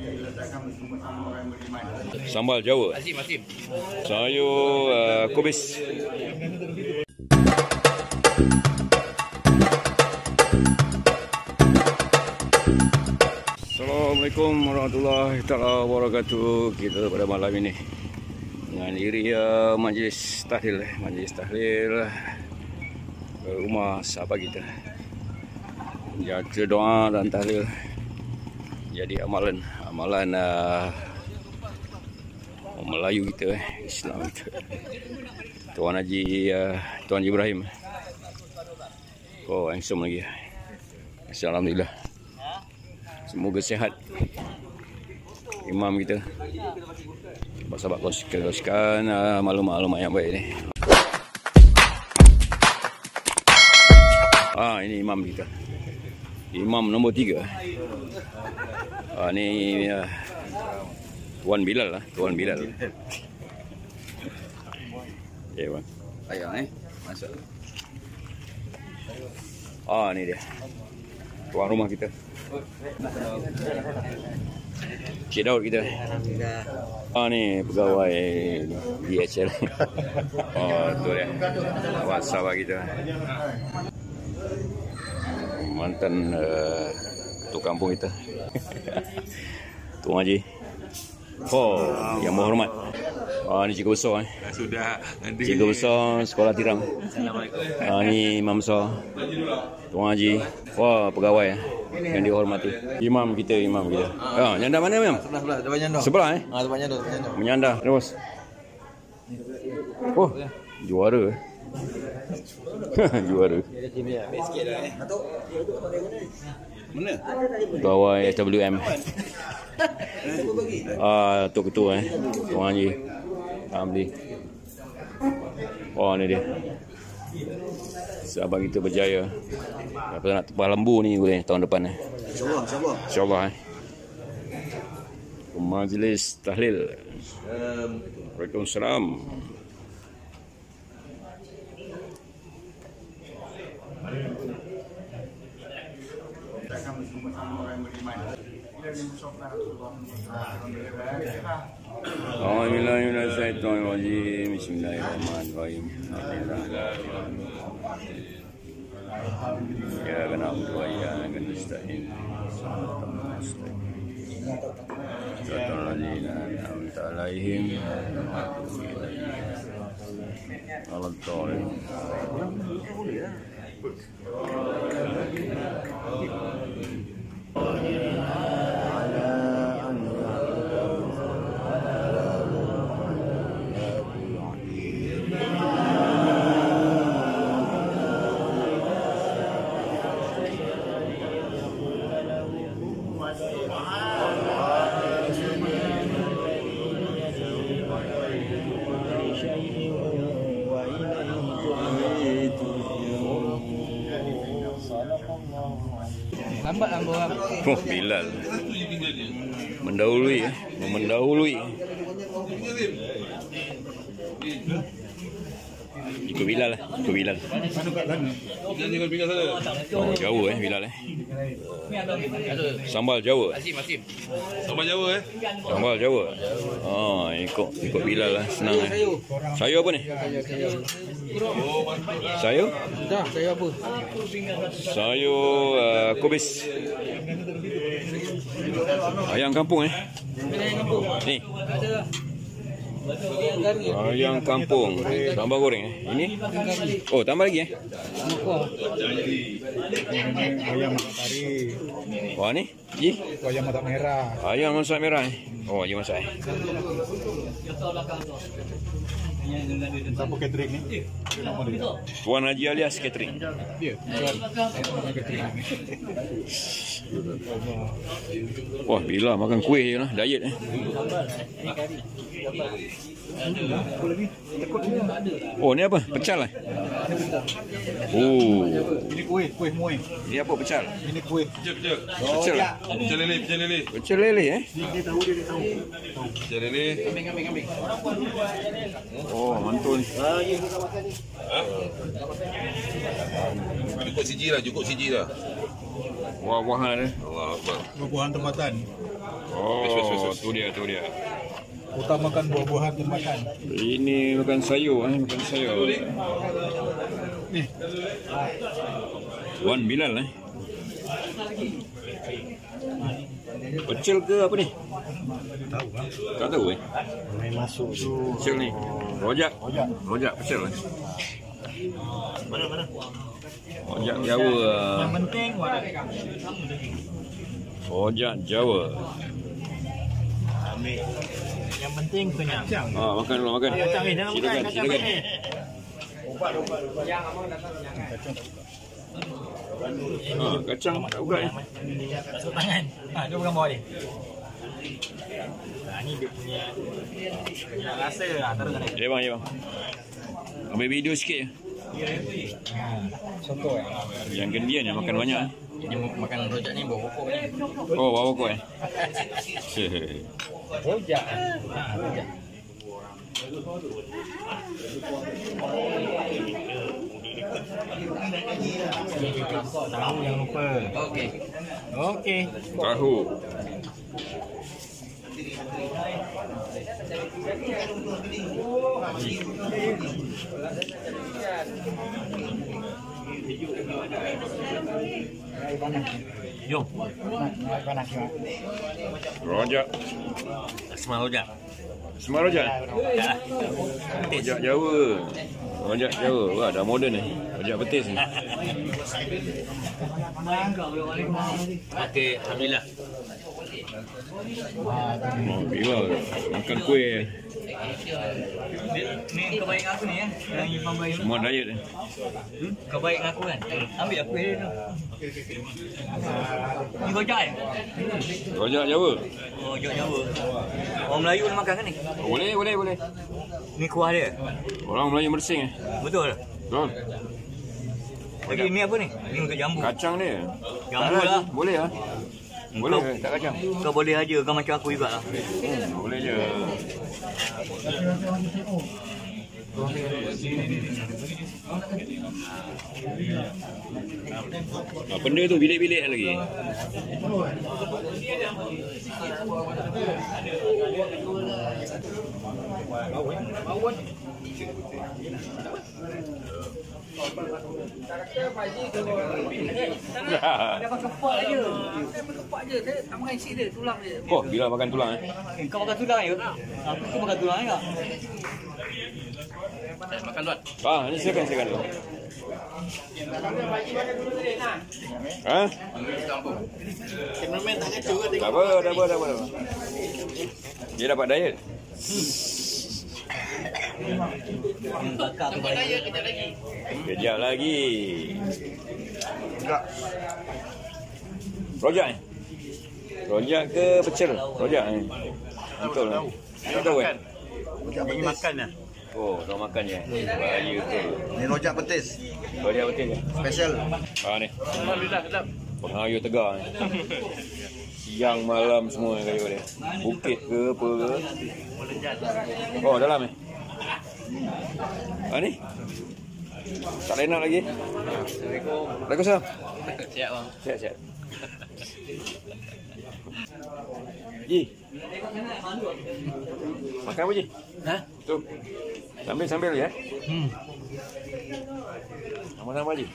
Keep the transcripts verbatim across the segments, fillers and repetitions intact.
Sambal Jawa. Sayur uh, kubis. Assalamualaikum warahmatullahi wabarakatuh. Kita pada malam ini menghadiri uh, majlis tahlil, majlis tahlil ke rumah sahabat kita. Jaga doa dan tahlil jadi amalan, amalan uh, Melayu kita, Islam kita. Tuan Haji uh, Tuan Haji Ibrahim. Oh, handsome lagi. Alhamdulillah. Semoga sihat imam kita. Sahabat kongsikan uh, maklumat-maklumat yang baik ni. Ah, ini imam kita. Imam nombor tiga. Ah, ni uh, Tuan Bilal lah, Tuan Bilal. Ya, bang. Ayah eh, masuk. Ah, ni dia. Tuan rumah kita. Cik Daud kita. Ah, ni pegawai D H L. Oh, tu dia. Awak sahabat kita. Mantan uh, ketua kampung kita. Tuan Haji. Oh, yang berhormat. Ah, ni cikgu besar eh. Sudah. Cikgu besar sekolah tiram. Assalamualaikum. Ah, ni imam besar. Tuan Haji. Wah, pegawai eh, yang dihormati. Imam kita, imam kita. Ah, nyanda mana, Imam? Sebelah sebelah, depan nyanda. Sebelah eh? Ah, depan nyanda, depan nyanda. Menyanda terus. Oh, juara. Juara. Sikit dah eh. Mana? Pegawai S W M. Ah, Tok Ketua eh. Tuan Haji. Alhamdulillah. Oh, ni dia. Sahabat kita berjaya. Apa nak tepah lembu ni boleh tahun depan eh. InsyaAllah, insyaAllah. InsyaAllah eh. Majlis tahlil. Waalaikumsalam. Bismillahirrahmanirrahim. Bismillahirrahmanirrahim. Ya kana wa ya kana nasta'in. Siratal ladzina an'amta 'alaihim ghairil Lambat lah orang. Oh, Bilal. Mendahului eh. Mendahului. Ikut Bilal lah. Ikut Bilal. Oh, Jawa eh Bilal eh. Sambal Jawa. Sambal Jawa eh. Sambal Jawa. Oh, ikut ikut Bilal lah. Senang eh. Sayur apa ni? Sayur? Dah, sayur apa? Sayur uh, kubis. Ayam kampung eh. Ni. Ayam kampung. Sambal goreng eh. Ini? Oh, tambah lagi eh. Ayam masak kari. Wah ni? Ji? Ayam masak merah. Ayam masak merah eh. Oh, ayam masak eh. Siapa catering ni? Nama dia? Tuan Haji alias catering. Ya, tuan catering. Wah, bila makan kuih je lah. Diet eh. Oh, ni apa? Pecal eh? Oh. Ini kuih, kuih muih. Ini apa pecal? Ini kuih. Pecel, pecel. Pecel. Pecel lele, pecel lele. Pecel lele eh? Dia tahu, dia tahu. Pecel lele. Oh, mantul. Cukup siji lah, cukup siji lah. Buah-buahan eh. Allah Akbar. Buah-buahan tempatan. Oh, tu dia, tu dia. Utamakan buah-buahan dan makan. Ini makan sayur, eh, makan sayur. Ni. Wan Bilal eh. Pecel ke apa ni? Tahu kan? Tak tahu eh. Main masuk tu. Pecel ni. Rojak. Rojak. Rojak pecel eh. Mana mana? Rojak Jawa. Yang penting Rojak Jawa. ambil. Yang penting kenyang. Ah, makan dulu, makan. Kacang ni jangan Silakan, makan silakan. kacang. Ubat ubat ubat. Yang abang datang jangan. Kacang tak buka. Ah, kacang tak buka ni. Masuk tangan. Ha, dia pegang bawah ni. Ha, ni dia punya punya rasa lah, taruh kat Ya bang, ya bang. Ambil video sikit je. Ha, contoh eh. Yang gendian yang makan banyak eh. Dia makan rojak ni bau pokok ni. Oh, bawa kau eh. Rojak. Ha, rojak. Tahu jangan lupa. Okey. Okey. Tahu. Jom. Rojak. Semua rojak. Semua rojak. Rojak Jawa. Rojak Jawa. Wah, dah moden ni. Rojak betis ni. Okey, alhamdulillah. Oh, bila makan kuih. Ni kau baik dengan aku ni ya. Yang Ipan baik ni. Semua diet ni. Hmm? Kau baik dengan aku kan. Ambil aku dia tu. Ni rojak eh? Rojak Jawa. Oh, rojak Jawa. Orang Melayu nak makan kan ni? Oh, boleh, boleh, boleh. Ni kuah dia. Orang Melayu mersing eh. Betul. Betul. Lagi ni apa ni? Ni untuk jambu. Kacang dia. Jambu Tak lah. Boleh ah. Boleh Kau- ke? Tak kacang. Kau boleh aja, kau macam aku jugalah. Hmm, boleh je. Ah, benda tu bilik-bilik lagi. Dapat kepak aja. Dapat kepak aja. Saya tak makan isi dia, tulang dia. Oh, bila makan tulang eh. Kau makan tulang je. Aku pun makan tulang juga. Makan tuan. Ah, ni silakan silakan dulu. Ha? Kameraman tak kacau ke Tak apa, dah apa, dah apa. dah apa. Dia dapat diet. Bakar tu baik. Kejap lagi. Rojak ni. Rojak ke pecel? Rojak ni. Betul lah. Tak tahu eh? Ini makan lah. Oh, tak makan je. Bahaya tu. Ni rojak petis. Rojak betul je. Special. Ha ni. Pengayu tegar ni. Siang malam semua kayu dia. Bukit ke apa ke. Oh, dalam ni. Ha ni. Tak enak lagi. Assalamualaikum. Waalaikumsalam. Siap bang. Siap, siap. Ji. Makan apa Ji? Ha? Tu. Sambil sambil ya. Hmm. Sama-sama Ji.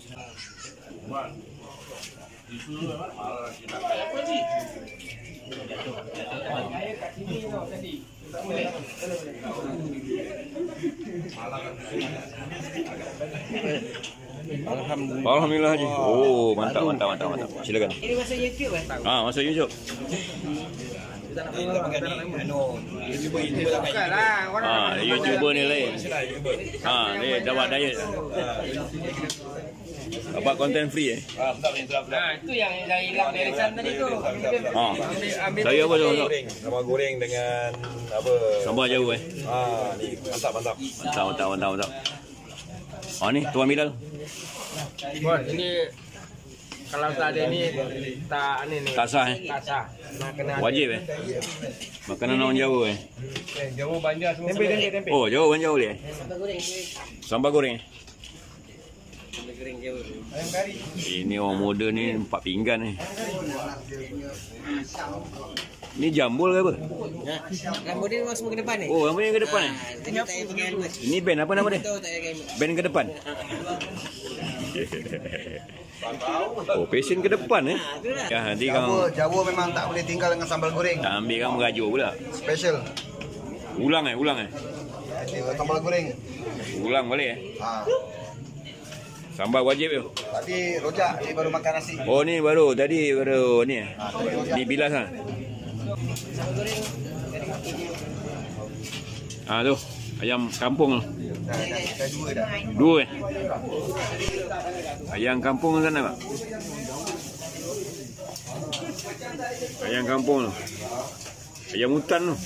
Alhamdulillah. Alhamdulillah Haji. Oh, mantap mantap mantap mantap. Silakan. Ini masuk YouTube eh? Ah, masuk YouTube. Ah, YouTuber ni lain. Ah, ni dapat diet. Dapat konten free eh. Nah, itu yang yang hilang dari sana tadi tu. Ah. Saya apa tu? Sambal goreng dengan apa? Sambal Jawa eh. Ah, ni mantap mantap. Mantap mantap mantap mantap. Ah ni Tuan Bilal. Bos, ini kalau tak ada ni tak ni ni. Tak sah eh. Tak sah. Nak kena ada. Wajib eh. Makanan orang Jawa eh. Eh, Jawa banjar semua. Tempe tempe tempe. Oh, Jawa orang Jawa dia. eh? Sambal goreng. eh? Ini orang muda ni empat pinggan ni. Ini jambul ke apa? Nah, rambut dia memang semua ke depan ni. Oh, rambut yang ke depan eh? Tadi tak payah pakai helmet. Ini band apa nama dia? Tahu tak payah pakai helmet. Band ke depan? Oh, passion ke depan eh? Ya, nanti Jawa, kamu Jawa memang tak boleh tinggal dengan sambal goreng. tak ambil kamu rajuk pula. Special. Ulang eh, ulang eh. Sambal goreng. Ulang balik eh. Ha. Sambal wajib tu. Tadi rojak, ni baru makan nasi. Oh, ni baru tadi baru ni eh. Ha, tadi rojak. Ni bilas ah. Ah tu, ayam kampung tu. Dah, dah, dah dua dah. Dua eh. Ayam kampung sana pak. Ayam kampung tu. Ayam hutan tu.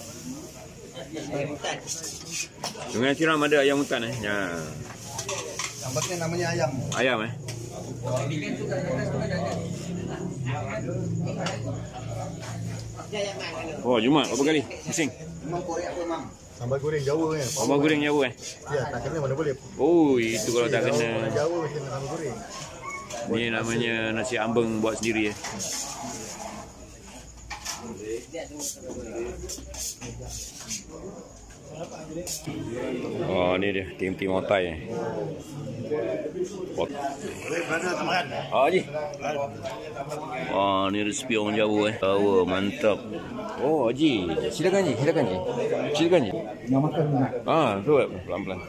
Sungai Tiram ada ayam hutan eh. Ya. Sambasnya namanya ayam. Ayam eh. Oh, Jumat berapa kali? Pusing. Memang korek apa memang? Sambal goreng Jawa kan. Sambal goreng Jawa eh. Ya, tak kena mana boleh. Oh, itu kalau tak kena. Jawa mesti kena sambal goreng. Ni namanya nasi ambeng buat sendiri eh. Oh, ni dia tim-tim otai eh. Pot. Oh, Haji. Oh, ni resipi orang Jawa eh. Jawa mantap. Oh, Haji. Silakan Haji, silakan Haji. Silakan Haji. Nak makan mana? Ah, tu pelan-pelan.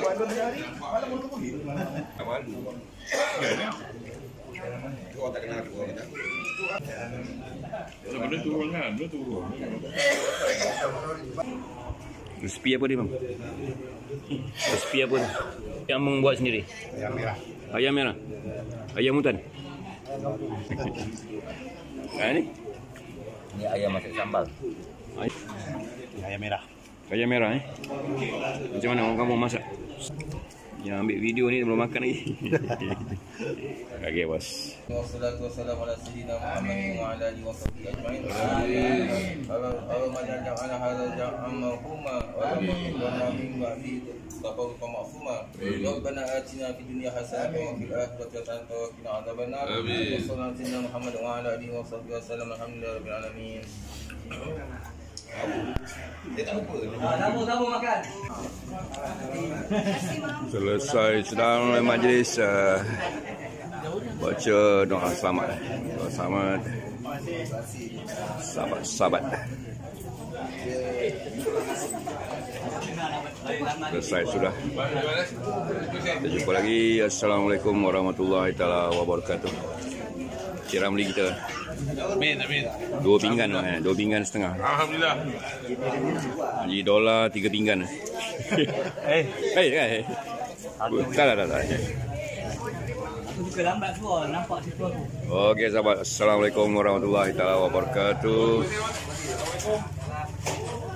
Sebelum turun kan, belum turun. Resipi apa dia bang? Resipi apa tu? Yang membuat sendiri? Ayam merah. Ayam merah? Ayam hutan? Ah, ni? Ini ayam masak sambal. Ayam merah. Ayam merah eh? Macam mana orang kamu masak? Yang ambil video ni belum makan lagi. Okey bos. Wassalatu wassalamu ala sayyidina Muhammadin wa ala alihi wa sahbihi ajma'in. Allahumma ja'alna hadha jam'an marhuma wa la min ba'di tafarruqan ma'suma. Rabbana atina fid dunya hasanatan wa fil akhirati hasanatan wa qina adzabannar. Amin. Sallallahu alaihi wa Muhammad wa ala alihi wa sahbihi wasallam. Alhamdulillahi rabbil alamin. Selesai sedang majlis uh, baca doa selamat. Doa selamat sahabat-sahabat. Selesai sudah. Kita jumpa lagi. Assalamualaikum warahmatullahi taala wabarakatuh. Kira beli kita. Amin, amin. Dua pinggan eh, dua pinggan setengah. Alhamdulillah. Haji dolar tiga pinggan. Eh, eh, eh. Tak, tak, tak. Buka lambat semua, nampak situ aku. Okey sahabat, assalamualaikum warahmatullahi taala wabarakatuh.